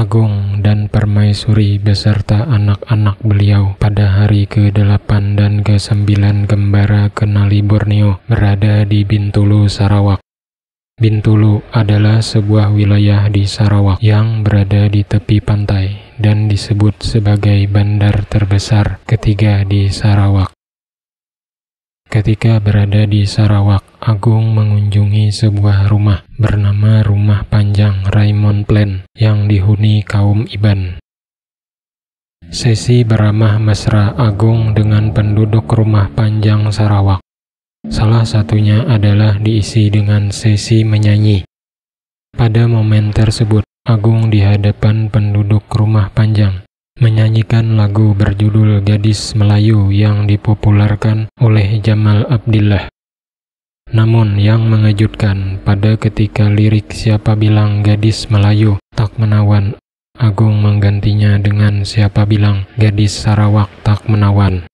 Agung dan Permaisuri beserta anak-anak beliau pada hari ke-8 dan ke-9 Gembara Kenali Borneo berada di Bintulu, Sarawak. Bintulu adalah sebuah wilayah di Sarawak yang berada di tepi pantai dan disebut sebagai bandar terbesar ketiga di Sarawak. Ketika berada di Sarawak, Agung mengunjungi sebuah rumah bernama Rumah Panjang Raymond Plan yang dihuni kaum Iban. Sesi beramah mesra Agung dengan penduduk Rumah Panjang Sarawak. Salah satunya adalah diisi dengan sesi menyanyi. Pada momen tersebut, Agung di hadapan penduduk Rumah Panjang menyanyikan lagu berjudul Gadis Melayu yang dipopulerkan oleh Jamal Abdillah. Namun yang mengejutkan, pada ketika lirik Siapa Bilang Gadis Melayu Tak Menawan, Agung menggantinya dengan Siapa Bilang Gadis Sarawak Tak Menawan.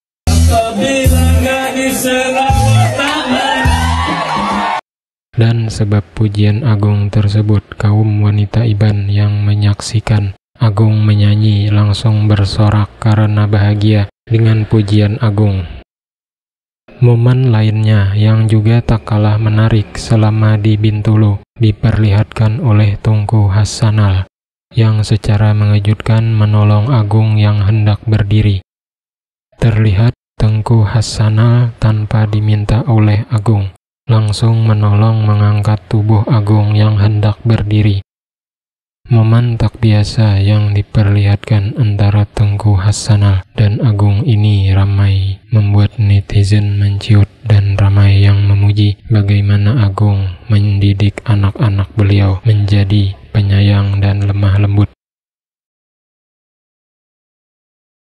Dan sebab pujian Agung tersebut, kaum wanita Iban yang menyaksikan Agung menyanyi langsung bersorak karena bahagia dengan pujian Agung. Momen lainnya yang juga tak kalah menarik selama di Bintulu diperlihatkan oleh Tunku Hassanal yang secara mengejutkan menolong Agung yang hendak berdiri. Terlihat Tengku Hassanal tanpa diminta oleh Agung langsung menolong mengangkat tubuh Agung yang hendak berdiri. Momen tak biasa yang diperlihatkan antara Tengku Hassanal dan Agung ini ramai membuat netizen menciut dan ramai yang memuji bagaimana Agung mendidik anak-anak beliau menjadi penyayang dan lemah lembut